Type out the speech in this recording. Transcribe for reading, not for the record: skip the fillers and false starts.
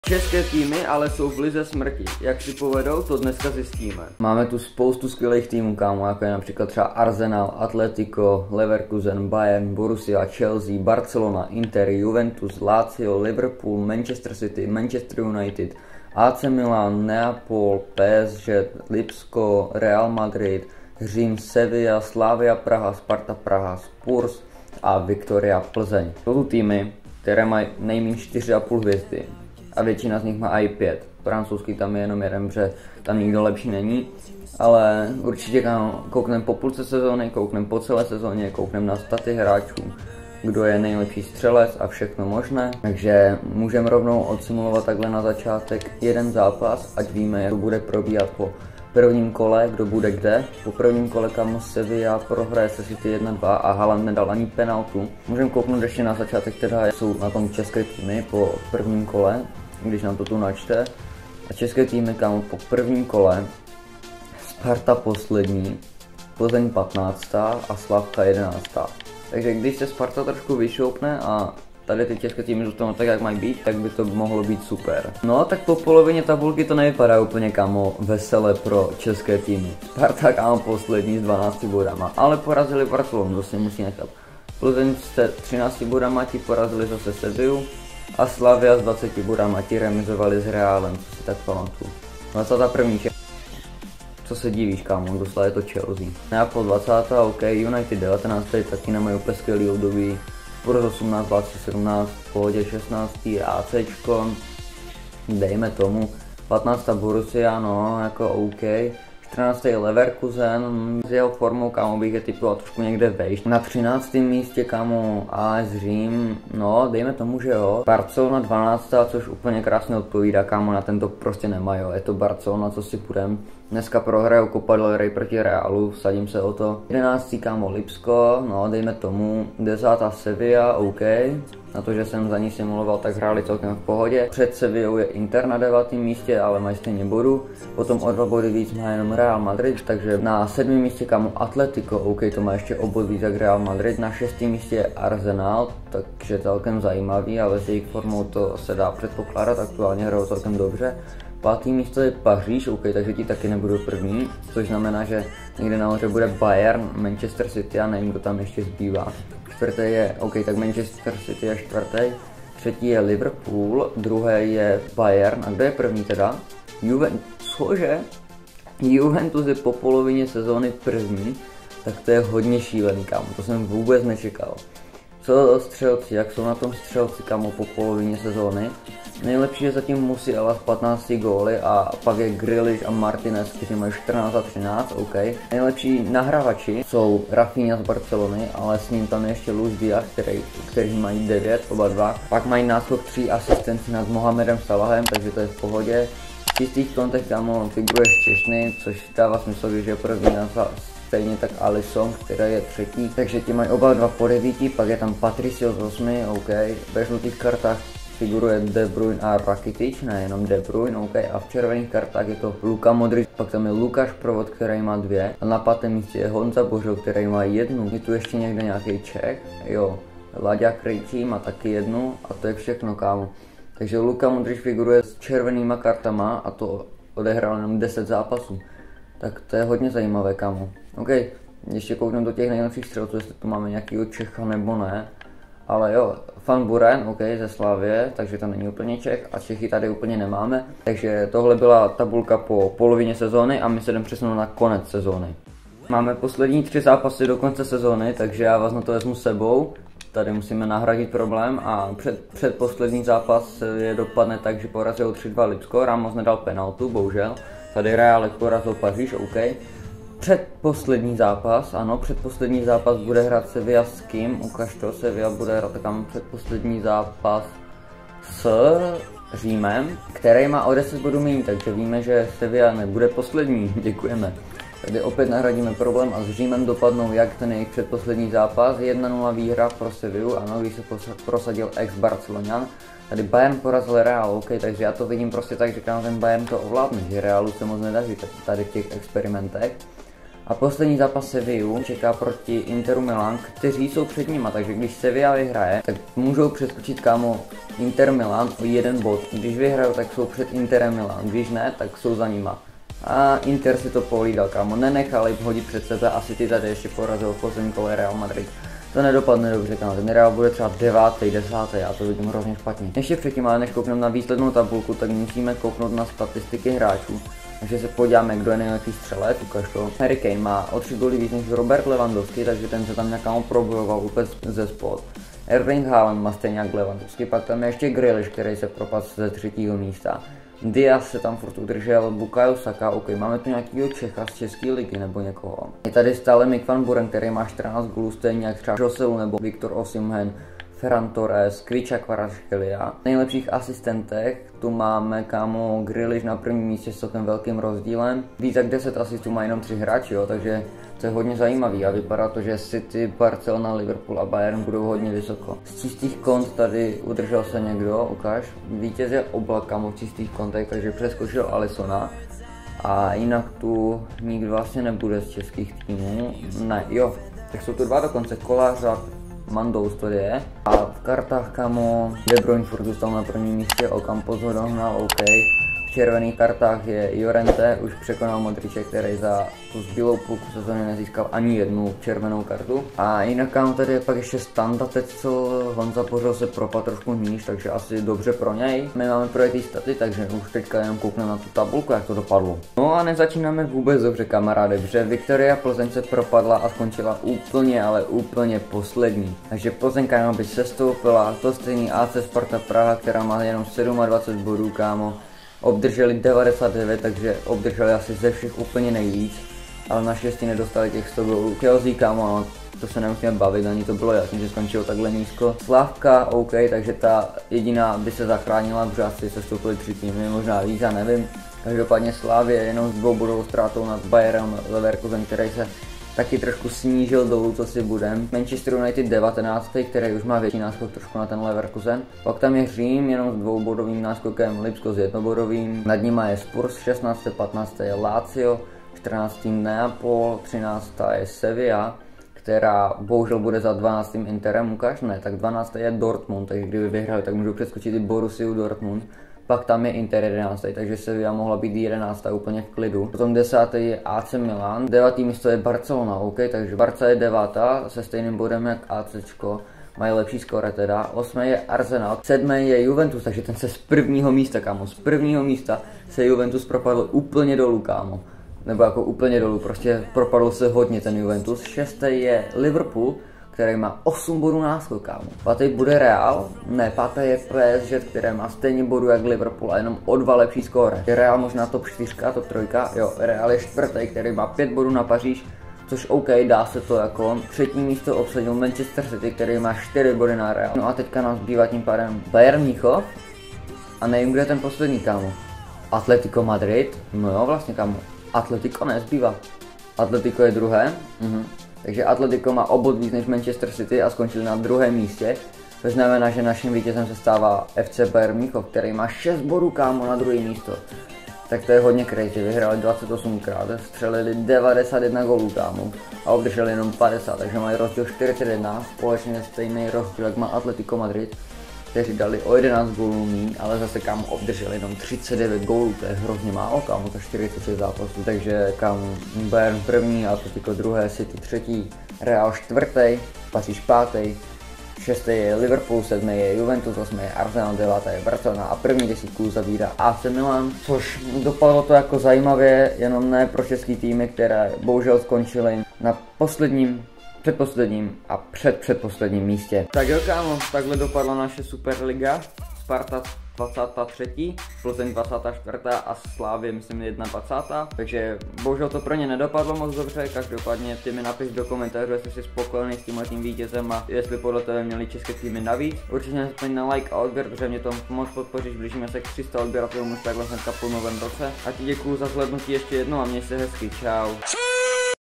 České týmy ale jsou v lize smrti. Jak si povedou, to dneska zjistíme. Máme tu spoustu skvělých týmů, kámo, jako je například třeba Arsenal, Atletico, Leverkusen, Bayern, Borussia, Chelsea, Barcelona, Inter, Juventus, Lazio, Liverpool, Manchester City, Manchester United, AC Milan, Neapol, PSG, Lipsko, Real Madrid, Řím, Sevilla, Slavia Praha, Sparta Praha, Spurs a Viktoria Plzeň. To jsou týmy, které mají nejméně 4,5 hvězdy. A většina z nich má i 5. Francouzský tam je jenom jeden, protože tam nikdo lepší není. Ale určitě koukneme po půlce sezóny, koukneme po celé sezóně, koukneme na staty hráčů, kdo je nejlepší střelec a všechno možné. Takže můžeme rovnou odsimulovat takhle na začátek jeden zápas, ať víme, jak bude probíhat po prvním kole, kdo bude kde. Po prvním kole kam Sevilla prohraje se City 1-2 a Haaland nedal ani penaltu. Můžeme kouknout ještě na začátek, teda jsou na tom české týmy po prvním kole, když nám to tu načte. A české týmy, kámo, po prvním kole Sparta poslední, Plzeň 15. a Slavka 11. Takže když se Sparta trošku vyšoupne a tady ty české týmy zůstanou tak, jak mají být, tak by to mohlo být super. No tak po polovině tabulky to nevypadá úplně, kámo, vesele pro české týmy. Sparta, kámo, poslední s 12 bodama, ale porazili Barcelonu, to si musí nechat. Plzeň s 13 bodama, ti porazili zase Sevillu a Slavia s 20 bodama, ti remizovali s Realem, co si tak pamatuju. 21. Co se divíš, kámo, dostal je to Chelsea. Neapol 20. OK, United 19. taky nemají úplně skvělý období. Spurs 18, 17, v pohodě 16. ACčko, dejme tomu. 15. Borussia, no, jako OK. 14. Leverkusen, s jeho formou, kámo, bych je typoval trošku někde vejš. Na 13. místě, kámo, AS Řím, no, dejme tomu, že jo. Barcelona 12. což úplně krásně odpovídá, kámo, na tento prostě nemají, jo. Je to Barcelona, co si půjdem. Dneska prohrajou Copa del Rey proti Realu, vsadím se o to. 11. kámo Lipsko, no, dejme tomu. 10. Sevilla, OK. Na to, že jsem za ní simuloval, tak hráli celkem v pohodě. Před Sevillou je Inter na 9. místě, ale mají stejně bodu. Potom o 2 body víc má jenom Real Madrid, takže na 7. místě kámo Atletico, OK, to má ještě o bod víc jak Real Madrid. Na 6. místě je Arsenal, takže celkem zajímavý, ale s jejich formou to se dá předpokládat, aktuálně hrajou celkem dobře. 5. místo je Paříž, OK, takže ti taky nebudou první, což znamená, že někde nahoře bude Bayern, Manchester City a nevím, kdo tam ještě zbývá. 4. je, OK, tak Manchester City je 4. 3. je Liverpool, 2. je Bayern a kdo je první teda? Cože? Juventus je po polovině sezóny první, tak to je hodně šílený, kámo, to jsem vůbec nečekal. Co střelci, jak jsou na tom střelci, kámo, po polovině sezóny? Nejlepší je zatím Musiala s 15 góly a pak je Grealish a Martinez, kteří mají 14 a 13, OK. Nejlepší nahrávači jsou Rafinha z Barcelony, ale s ním tam je ještě Luis Díaz, kteří mají 9, oba dva. Pak mají náskok 3 asistenci nad Mohamedem Salahem, takže to je v pohodě. V čistých kontech, kámo, figuruje Štěšny, což dává smysl, když je první stejně tak Alisson, která je 3. Takže ti mají oba dva po 9, pak je tam Patricio z 8, OK. Ve žlutých kartách figuruje De Bruyne a Rakitic, nejenom De Bruyne, OK. A v červených kartách je to Luka Modric, pak tam je Lukáš Provod, který má 2. A na 5. místě je Honza Božo, který má 1. Je tu ještě někde nějaký Čech, jo. Láďa Krejčí má taky 1 a to je všechno, kámo. Takže Luka Modric figuruje s červenýma kartama a to odehrál jenom 10 zápasů. Tak to je hodně zajímavé, kámo. OK, ještě koukneme do těch nejlepších střelců, jestli tu máme nějakýho Čecha nebo ne. Ale jo, Van Buren, OK, ze Slavie, takže to není úplně Čech a Čechy tady úplně nemáme. Takže tohle byla tabulka po polovině sezóny a my se jdeme přesunout na konec sezóny. Máme poslední 3 zápasy do konce sezóny, takže já vás na to vezmu sebou. Tady musíme nahradit problém a předposlední zápas je dopadne tak, že porazil 3-2 Lipsko, Ramos nedal penaltu, bohužel. Tady Reálek porazil Paříž, OK. Předposlední zápas, ano, předposlední zápas bude hrát Sevilla s kým? Ukaž to, Sevilla bude hrát tam předposlední zápas s Římem, který má o 10 bodů méně, takže víme, že Sevilla nebude poslední, děkujeme. Tady opět nahradíme problém a s Římem dopadnou jak ten jejich předposlední zápas, 1-0 výhra pro Sevillu, ano, když se prosadil ex-Barcelonian. Tady Bayern porazil Real, OK, takže já to vidím prostě tak, že ten Bayern to ovládne, že Realu se moc nedaří tady v těch experimentech. A poslední zápas Sevillu čeká proti Interu Milan, kteří jsou před nima, takže když Sevilla vyhraje, tak můžou přeskočit kámo Inter Milan o 1 bod. Když vyhrajou, tak jsou před Interem Milan, když ne, tak jsou za nima. A Inter si to pohlídal, kámo, nenechali hodit před sebe a City tady ještě porazil v posledním kole Real Madrid. To nedopadne dobře, kámo, ten Real bude třeba 9., 10., já to vidím hrozně špatně. Ještě předtím, ale než koukneme na výslednou tabulku, tak musíme kouknout na statistiky hráčů. Takže se podíváme, kdo je nejlepší střelec, ukáž to. Harry Kane má o 3 góly víc než Robert Lewandowski, takže ten se tam nějak probojoval úplně ze spod. Erling Haaland má stejně jak Lewandowski, pak tam je ještě Grealish, který se propadl ze 3. místa. Diaz se tam furt udržel, Bukayo Saka, ok, máme tu nějakýho Čecha z České ligy nebo někoho. Je tady stále Mick van Buren, který má 14 gólů, stejně jak třeba Joselu nebo Viktor Osimhen, Ferran Torres, Kviča Kvaratskhelia. V nejlepších asistentech tu máme kámo Grealish na prvním místě s celkem velkým rozdílem. Víc jak 10 asistů má jenom 3 hráči, jo, takže to je hodně zajímavý a vypadá to, že City, Barcelona, Liverpool a Bayern budou hodně vysoko. Z čistých kont tady udržel se někdo, ukáž. Vítěz je Oblak kámo v čistých kontech, takže přeskočil Alissona. A jinak tu nikdo vlastně nebude z českých týmů. Ne, jo, tak jsou tu 2 dokonce, Kolář a Mandous to je. A v kartách kámo De Bruyne furt zůstal na prvním místě, Ocampos ho dohnal, OK. V červených kartách je Llorente, už překonal Modriče, který za tu zbylou půlku sezóny nezískal ani jednu červenou kartu. A jinak kámo tady je pak ještě Standa, teď co Honza Pořel se propadl trošku níž, takže asi dobře pro něj. My máme projetý staty, takže už teďka jenom koukneme na tu tabulku, jak to dopadlo. No a nezačínáme vůbec dobře, kamaráde, protože Viktoria Plzeň se propadla a skončila úplně, ale úplně poslední. Takže Plzeň kámo by sestoupila, to stejný AC Sparta Praha, která má jenom 27 bodů kámo. Obdrželi 99, takže obdrželi asi ze všech úplně nejvíc, ale naštěstí nedostali těch 100 gólů. Chelsea kámo, to se nemusíme bavit, ani to bylo jasné, že skončilo takhle nízko. Slávka, OK, takže ta jediná by se zachránila, protože asi se stoupili 3 týmy, možná víc, já nevím. Každopádně Slávě jenom s 2 bodovou ztrátou nad Bayerem Leverkusen, který se taky trošku snížil dolů, co si budem. Manchester United 19, který už má větší náskok trošku na ten Leverkusen. Pak tam je Řím jenom s 2bodovým náskokem, Lipsko s 1bodovým. Nad nima je Spurs 16, 15 je Lazio, 14 Neapol, 13 je Sevilla, která bohužel bude za 12. Interem, ukáž? Ne, tak 12 je Dortmund, takže kdyby vyhrali, tak můžou přeskočit i Borussiu Dortmund. Pak tam je Inter 11, takže Sevilla mohla být 11 úplně v klidu. Potom 10. je AC Milan, 9. místo je Barcelona, OK, takže Barca je 9. se stejným bodem jak ACčko, mají lepší skóre teda. 8. je Arsenal, 7. je Juventus, takže ten se z prvního místa, kámo, z prvního místa se Juventus propadl úplně dolů, kámo. Nebo jako úplně dolů, prostě propadl se hodně ten Juventus. 6. je Liverpool, který má 8 bodů náskok, kámo. 5. bude Real, ne, 5. je PSG, které má stejně bodů jak Liverpool a jenom o 2 lepší skóre. Real možná top 4, top 3, jo, Real je 4., který má 5 bodů na Paříž, což OK, dá se to jako. 3. místo obsadil Manchester City, který má 4 body na Real. No a teďka nám zbývá tím pádem Bayern Mnichov a nevím, kde je ten poslední, kámo. Atletico Madrid, no jo, vlastně, kámo. Atletico nezbývá. Atletico je druhé, takže Atletico má o bod víc než Manchester City a skončili na 2. místě. To znamená, že naším vítězem se stává FC Bayern Mnichov, který má 6 bodů, kámo, na 2. místo. Tak to je hodně crazy, vyhráli 28krát, střelili 91 gólů, kámo, a obdrželi jenom 50, takže mají rozdíl 41, společně stejný rozdíl, jak má Atletico Madrid, kteří dali o 11 gólů míň, ale zase kámo obdrželi jenom 39 gólů, to je hrozně málo, kámo, to 46 zápasů, takže kámo Bayern první, Atletico druhé, City třetí, Real 4., Paříž 5., 6. je Liverpool, 7. je Juventus, 8. je Arsenal, 9. je Barcelona a první 10 zavírá AC Milan, což dopadlo to jako zajímavě, jenom ne pro český týmy, které bohužel skončily na posledním, předposledním a předposledním místě. Tak jo kámo, takhle dopadla naše Superliga. Sparta 23., Plzeň 24. a Slavie myslím 21. Takže bohužel to pro ně nedopadlo moc dobře, každopádně ty mi napiš do komentářů, jestli jsi spokojený s tímhletím vítězem a jestli podle tebe měli české týmy navíc. Určitě nezapomeň na like a odběr, protože mě to moc podpoříš, blížíme se k 300 odběratelům už takhle hnedka po novém roce. A ti děkuju za zhlédnutí ještě jednou a měj se hezky, čau.